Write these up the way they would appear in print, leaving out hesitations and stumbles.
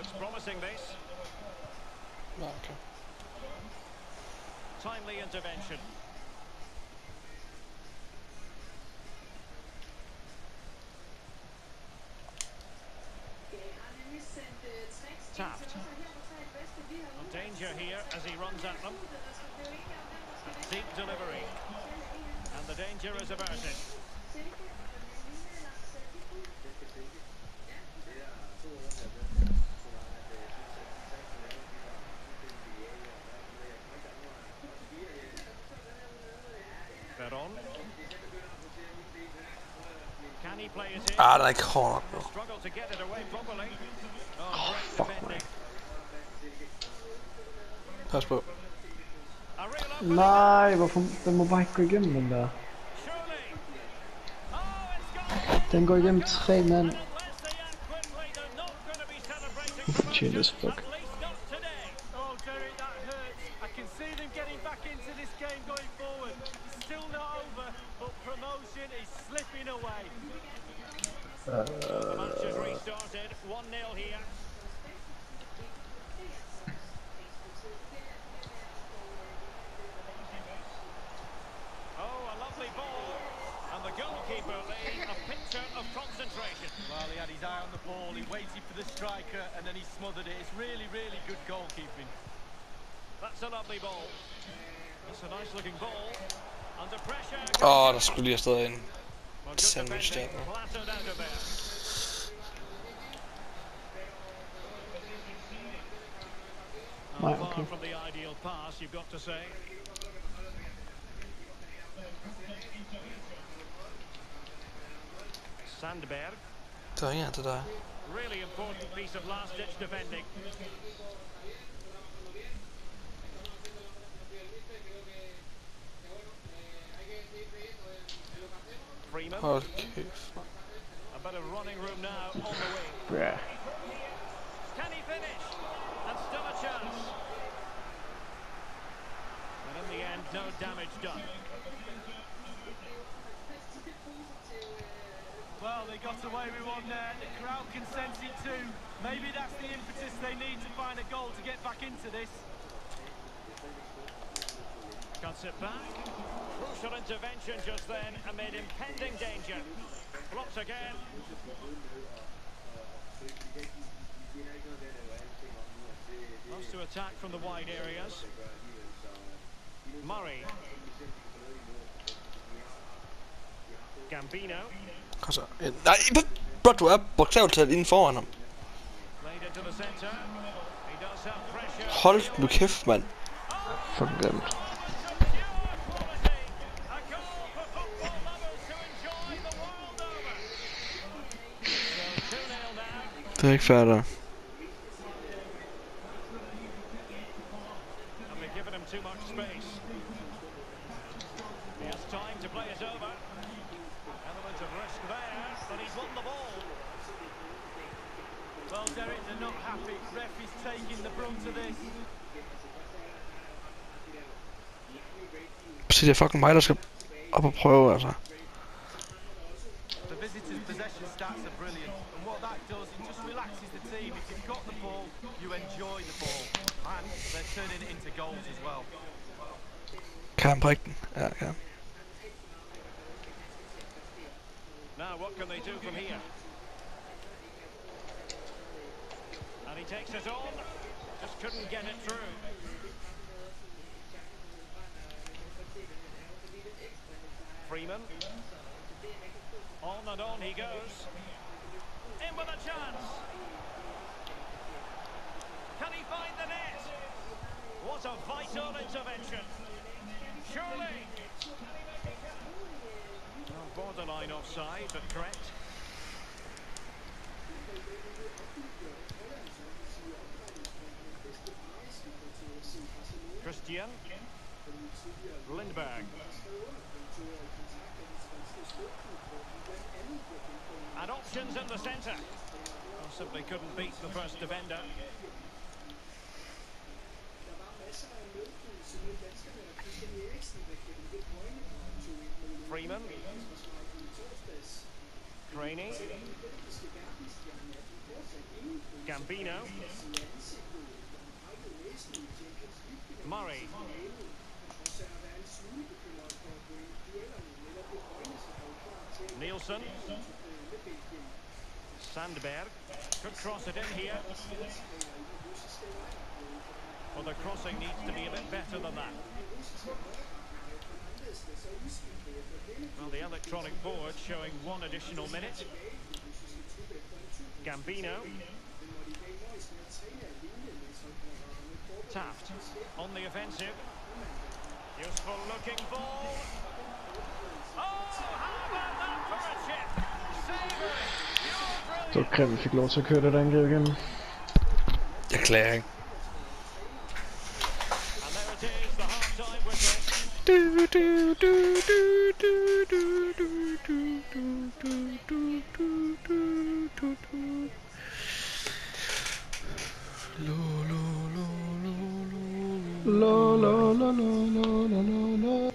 Looks promising, this. Okay. Timely intervention. Taft. No danger here as he runs at them. Deep delivery. And the danger is averted. Veron. Can he play it in? Ah, den er ikke hård nok, bro. Struggle to get it away properly. Oh, great defending. Pas på. A real opening. Nej, hvorfor? Den må bare ikke gå igennem den der. Surely. Oh, it's gone. Den går igennem 3 mand. And unless they act quickly, they're not going to be celebrating Ufortjent as promotion, fuck. at least not today. Oh, Derek, that hurts. I can see them getting back into this game going forward. It's still not over, but promotion is slipping away. The match has restarted. 1-0 here. Oh, a lovely ball. And the goalkeeper, Lee, a picture of concentration. Well, he had his eye on the ball, he waited for the striker, and then he smothered it. It's really, really good goalkeeping. That's a lovely ball. That's a nice looking ball. Under pressure. Åh, der skulle lige have stået en Well, good sandwich der, defending, bro. flattered out of there. Nej, Far okay. from the ideal pass, you've got to say. Sandberg, Der er en til dig. really important piece of last-ditch defending. Freeman, Hold kæft. a bit of running room now on the wing. Bruh. Can he finish? And still a chance. But in the end, no damage done. Well, they got away with one there. The crowd can sense it too. Maybe that's the impetus they need to find a goal to get back into this. Cuts it back. Crucial intervention just then amid impending danger. Blocked again. Loves to attack from the wide areas. Murray. Gambino. Kom så. Nej, bro, du er bogstaveligt talt inden foran ham. Played into the centre. He does have pressure. Hold nu kæft, mand. Fucking grimt. A goal for football lovers to enjoy the world over. So 2-0 now. Det er ikke fair der. And they've given him too much space. He has time to play it over. Element of risk there, but he's won the ball. Well, Derek, they're not happy. Ref is taking the brunt of this. Så det er fucking mig, der skal op og prøve, altså. The visitors' possession stats are brilliant, and what that does, it just relaxes the team. If you've got the ball, you enjoy the ball, and they're turning it into goals as well. Kan han prikke den? Ja, kan. Now, what can they do from here? And he takes it on. Just couldn't get it through. Freeman. On and on he goes. In with a chance. Can he find the net? What a vital intervention. Surely. Oh, borderline offside, but correct. Christian. Lindberg. And options in the centre. Well, simply couldn't beat the first defender. Freeman. Craney. Gambino. Murray. Nielsen. Sandberg. Could cross it in here. Well, the crossing needs to be a bit better than that. Well, the electronic board showing 1 additional minute. Gambino. Taft on the offensive. Useful looking ball. Oh, how about that for a chip? Savory. Så Krem fik lov til at køre det angreb igen. Erklæring. And there it is, the half-time whistle. La la la la la la la.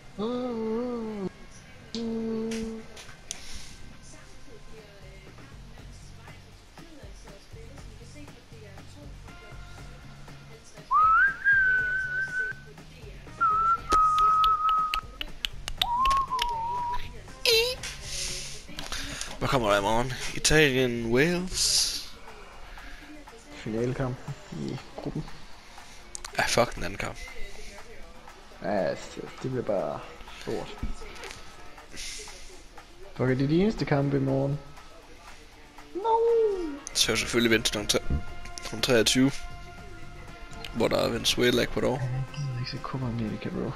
Hvad kommer der i morgen? Italien, Wales. Finalekamp i gruppen. Ja, fuck den anden kamp. Ja, det bliver bare stort. Fuck, er det de eneste kampe i morgen? No! Så er selvfølgelig vente om 23. Hvor der er Venezuela, Ecuador. Jeg gider ikke se Copa America, bro.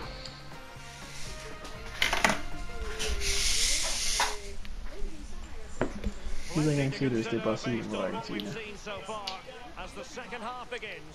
Jeg gider ikke engang se det, hvis det er Brasilien og Argentina. As the second half begins.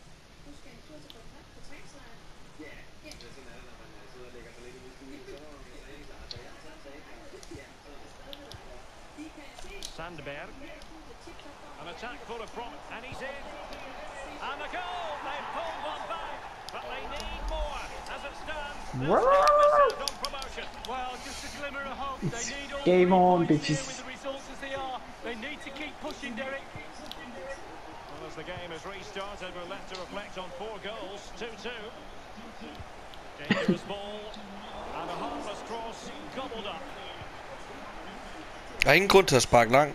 Sandberg. An attack full of promise, and he's in. And the goal! They pulled one back, but they need more. As it stands, they're on promotion. Well, just a glimmer of hope. They need all Game 3 on, points here bitches. with the results as they are. They need to keep pushing, Derek. Well, as the game has restarted, we're left to reflect on 4 goals. 2-2. Dangerous ball. And a harmless cross gobbled up. Der er ingen grund til at sparke langt.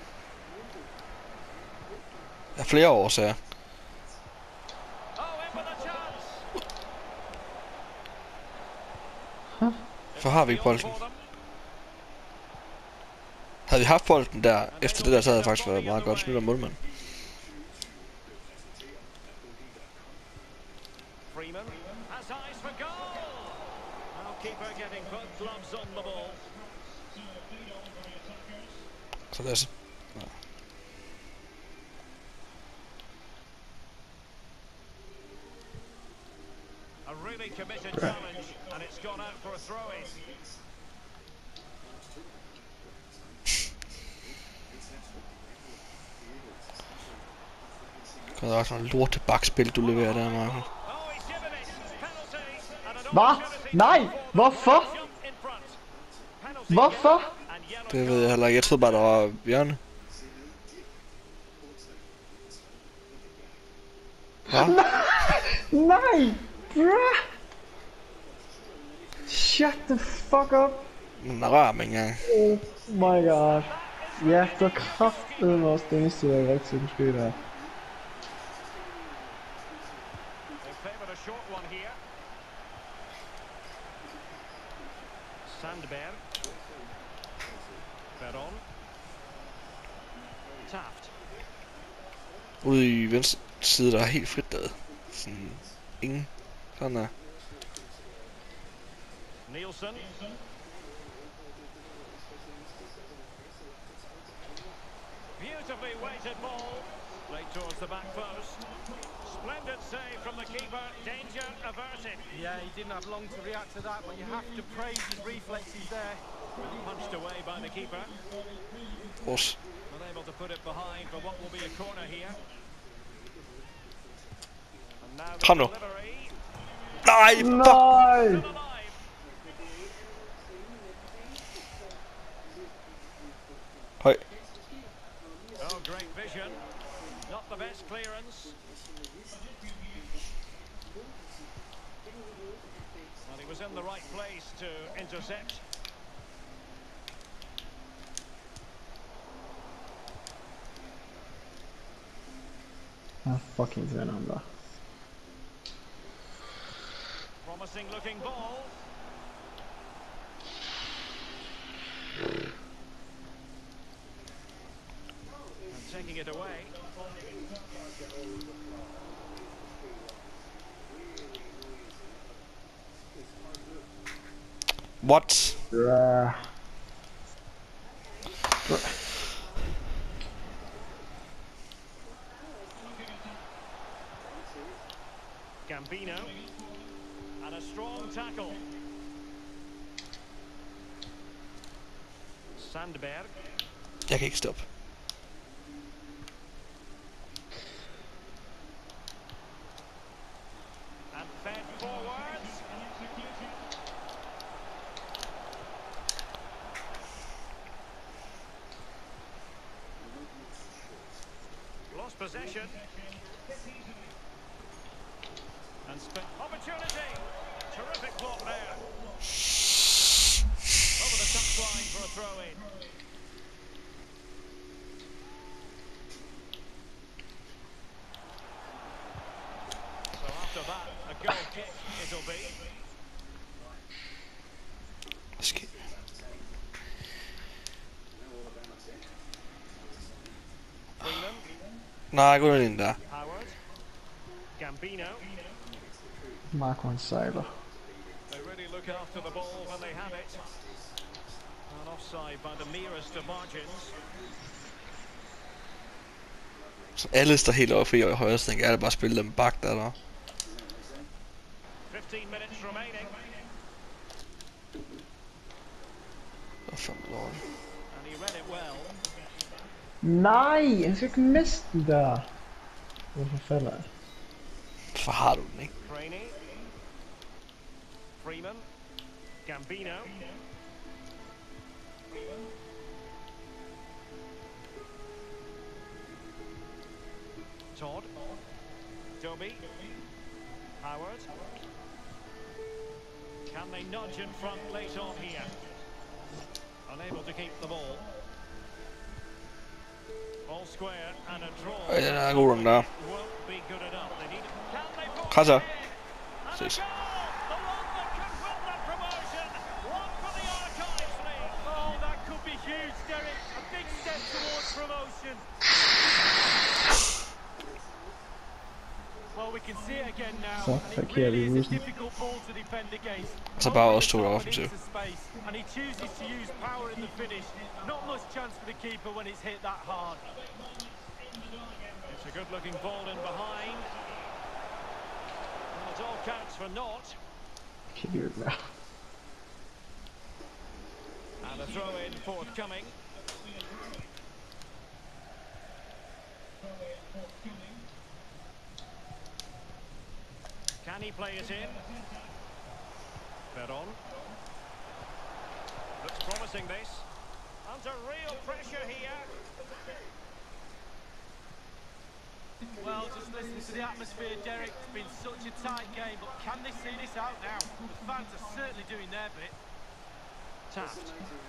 Der er flere årsager. Oh, in with a chance. For har vi ikke bolden. Havde vi haft bolden der, efter det der, så havde det faktisk været meget godt smidt af målmand. Freeman has eyes for goal. Now keeper getting both gloves on the ball. Så lad os... A really committed challenge, and it's gone out for a throw-in. Det er også noget lorte bakspil, du leverer der, Marco. Oh, he's given it. Penalty. And an Hvad? opportunity Nej! for Hvorfor? jump in front. Penalty Hvorfor? and yellow Det ved jeg heller ikke. Jeg troede bare, der var Bjørne. Hvad? Nej! Bruh! Shut the fuck up! Den er rar med engang. Oh my god. Ja, det var kraftedeme også det eneste, jeg var rigtig til ske der. They favoured a short one here. Sandberg. Veron. Taft. Ude i venstre side, der er helt frit der. Sådan ingen. Sådan der. Nielsen. Beautifully weighted ball. Played towards the back post. Splendid save from the keeper. Danger averted. Yeah, he didn't have long to react to that, but you have to praise his reflexes there. Punched away by the keeper. Vores. Unable to put it behind for what will be a corner here. And now the Kom nu. delivery. Nej, fuck. Nej! Still alive. Høj. Oh, great vision. Not the best clearance. Well, he was in the right place to intercept. Ah, fucking Venom da. Promising looking ball. And taking it away. What? Bruh. Gambino. And a strong tackle. Sandberg. Jeg kan ikke stoppe. And fed forwards. Lost possession. And opportunity. Terrific block there. Over the touchline for a throw in. So after that, a goal kick it'll be. Hvad sker? Freeman. Nej, gå ind der. Howard. Gambino. Marco han sejler. They really look after the ball when they have it. And offside by the merest of margins. Så alle står helt oppe i højre siden. Jeg er bare spille dem bak der. 15 minutes remaining. Hvad fanden lort. And he read it well. Nej, han skal ikke miste den der. Hvorfor falder jeg? Hvorfor har du den, ikke? Craney. Freeman. Gambino. Todd. Doby. Howard. Can they nudge in front late on here? Unable to keep the ball. All square and a draw. Den er god den der. Won't be good enough. They need. Can they put Krasser. it in? And a Ses. goal! The one that could win that promotion. One for the Archives League. Oh, that could be huge, Derek. A big step towards promotion. Well, we can see it again now. Så And it parkerer really vi is a bussen. difficult ball to defend against. Så bare Only os to the der top offensiv. into space, and he chooses to use power in the finish. Not much chance for the keeper when it's hit that hard. It's a good-looking ball in behind. Well, it all counts for naught. Kan vi jo ikke være. And a throw-in forthcoming. Can he play it in? Veron. Looks promising, this. Under real pressure here. Well, just listen to the atmosphere, Derek. It's been such a tight game, but can they see this out now? The fans are certainly doing their bit. Taft.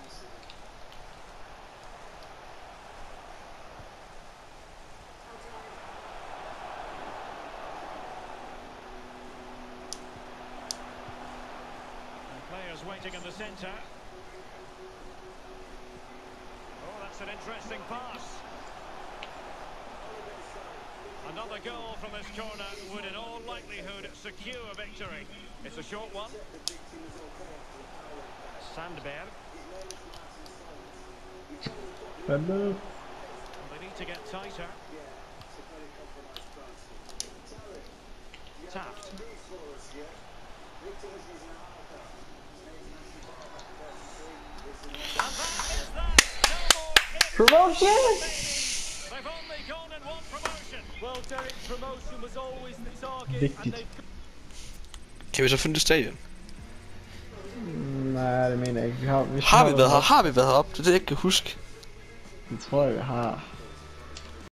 And players waiting in the centre. Oh, that's an interesting pass. Another goal from this corner would in all likelihood secure victory. It's a short one. Sandberg. Spændende. They need to get tighter. Taft. And that is that. No more ifs. Promotion! They've only gone in one promotion. Well, Derek, promotion was always the target, Vigtigt. and they've Kan vi så finde det stadion? Nej, det mener jeg ikke. Vi Har vi været heroppe? Det er det, jeg ikke kan huske. Det tror jeg, vi har.